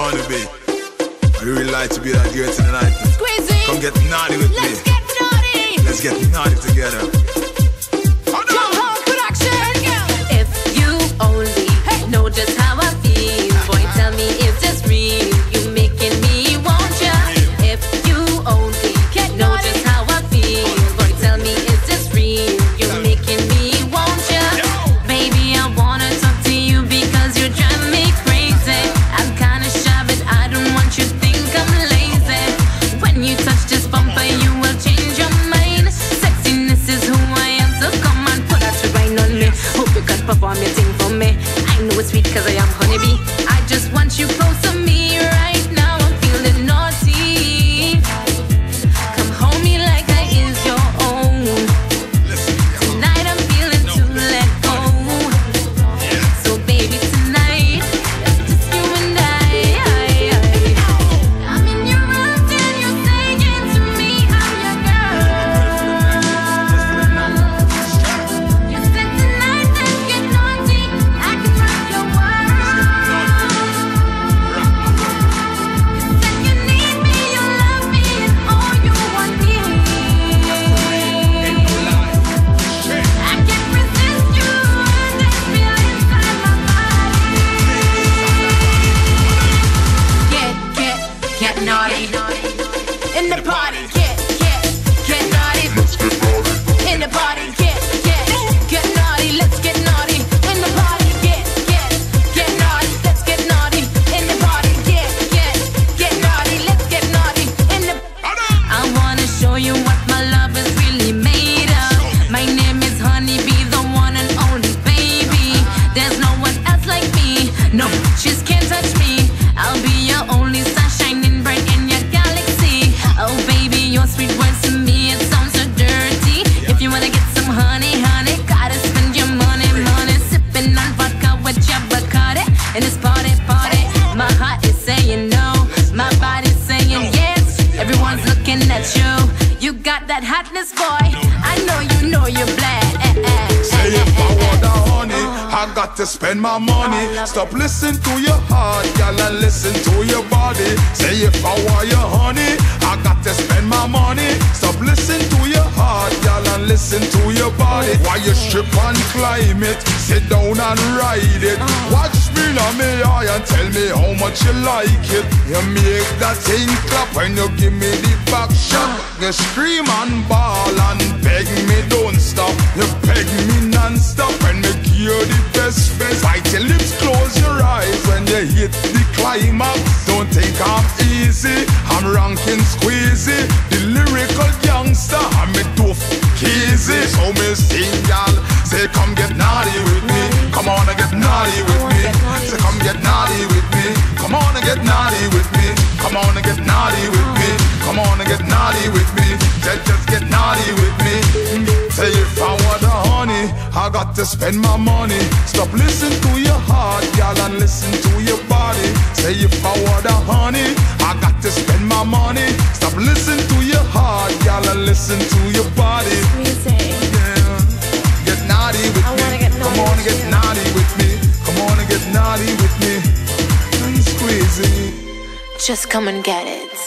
wanna be. I really like to be that girl tonight. Squeezy. Come get naughty with me. Let's get naughty. Let's get naughty together. Jump hard production. If you only know just how I feel, boy, tell me, is this real? You making me want ya? If you only know just how I feel, boy, tell me, is this real? You making me want ya? Baby, I wanna talk to you because you drive me crazy. I'm kinda shy, but I don't want you to think I'm lazy. When you touch this bumper, you will change your mind. Sexiness is who I am, so come on, put out your rain on me. Hope you can perform your thing for me. I know it's sweet cause I am honeybee. I just want you close to me right now. I'm feeling naughty. Come hold me like I is your own. Tonight I'm feeling to let go. So baby, tonight it's just you and I. I'm in your arms and you're saying to me I'm your girl. You said tonight let's get naughty. I can rock your world. You said you need me, you love me, and all you want me. I can't resist you, this feeling inside my body. Get naughty in the party. Get naughty in the party. Get naughty. Let's get naughty in the party. Get naughty. Let's get naughty in the party. Get naughty. Let's get naughty in the. I wanna show you what my love is really made of. My name is Honeybee, the one and only baby. There's no one else like me. No, just can't touch me. I'll be your only star shining bright in your galaxy. Oh baby, your sweet words to me, it sounds so dirty. If you wanna get some honey, gotta spend your money. Sipping on vodka with your Bacardi. And this party. My heart is saying no, my body's saying yes. Everyone's looking at you. You got that hotness, boy. I know you're bad. Say if I want the honey, I got to spend my money. Stop listening to your heart, girl, and listen to your body. Say if I want your honey, I got to spend my money. Stop listening to your heart, girl, and listen to your body. Why you strip and climb it, sit down and ride it. Watch me on me eye and tell me how much you like it. You make that thing clap when you give me the back shot. You scream and bawl and beg me don't stop. You beg me non-stop when me give you the best face. Bite your lips, close your eyes when you hit the climax. Don't think I'm easy, I'm ranking squeezy. The lyrical youngster, I'm a tough keezy. So me sing, y'all, say come get naughty with me. Come on and get naughty with me. Say come get naughty with me. Come on and get naughty with me. Come on and get naughty with me. Come on and get naughty with me. Just get naughty with me. Say if I want the honey, I got to spend my money. Stop listening to your heart, girl, and listen to your body. Say if I want the honey, I got to spend my money. Stop listening to your heart, girl, and listen to your body. Yeah. Get naughty with me. Come on and get naughty with me. Come on and get naughty with me. Squeeze it. Just come and get it.